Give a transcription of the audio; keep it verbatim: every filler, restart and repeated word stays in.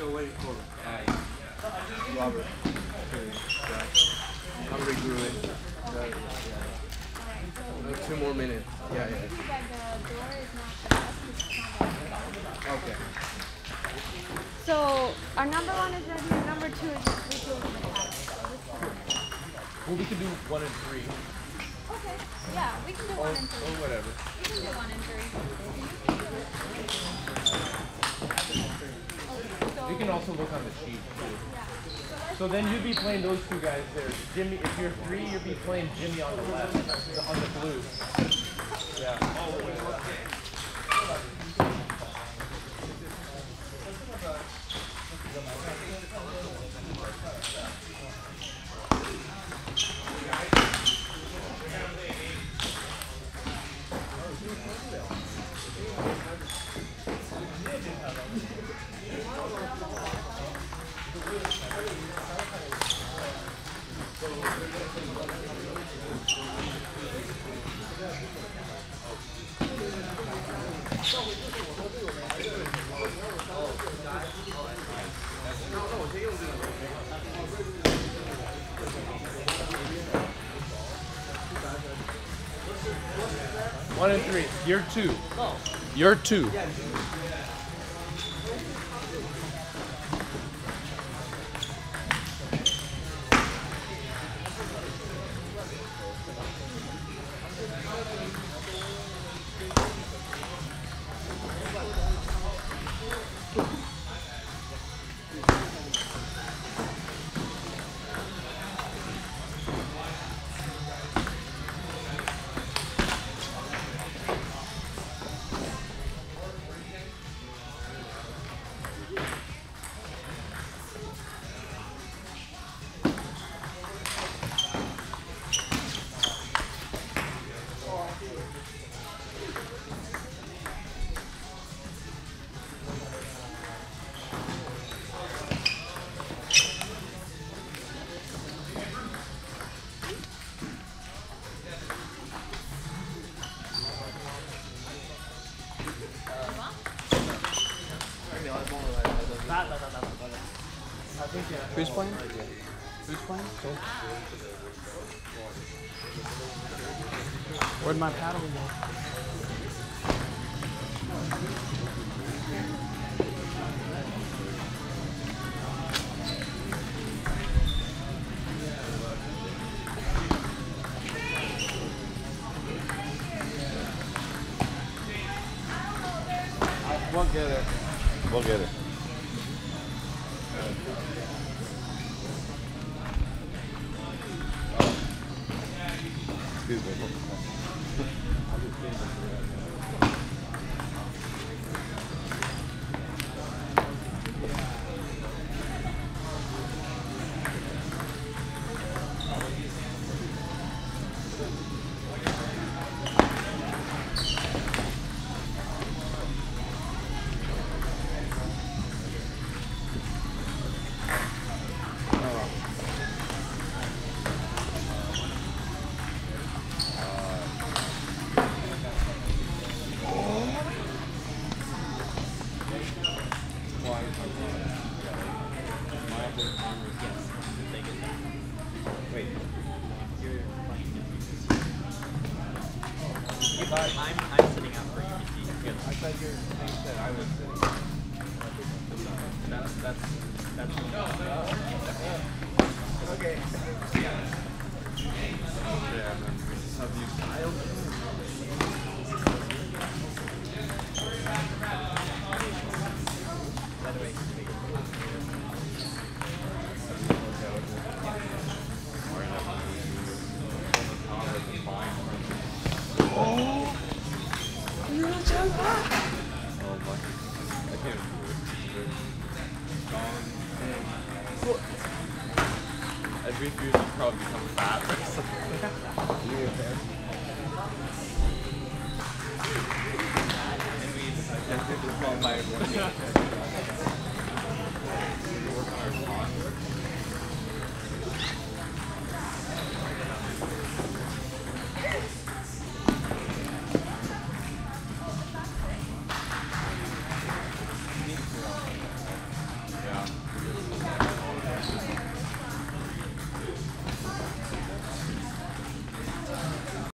still waiting for uh, Robert to uh, I'm regrouping. Uh, yeah. Uh, two more minutes. Yeah, yeah. Okay. So our number one is ready, and number two is just redoing the pattern. Well, we can do one and three. Okay. Yeah, we can do Or, one and three. or whatever. We can do one and three. Okay, so You can also look on the sheet too. yeah. So then you'd be playing those two guys there. Jimmy, if you're three, you'd be playing Jimmy on the left, on the blue. Yeah. One and three. You're two. You're two. Who's playing? Who's playing? Where'd my paddle go? We'll get it. We'll get it. Excuse me. Wait. I'm, I'm sitting out for U B C. I thought you said I was sitting. That's, that's, that's. Okay. Yeah, man. We just have you styled. By the way, Oh! You're a jumper! Oh my. I can't do it. I'd refuse to probably become fat or something. You get there. And we, I can't think of my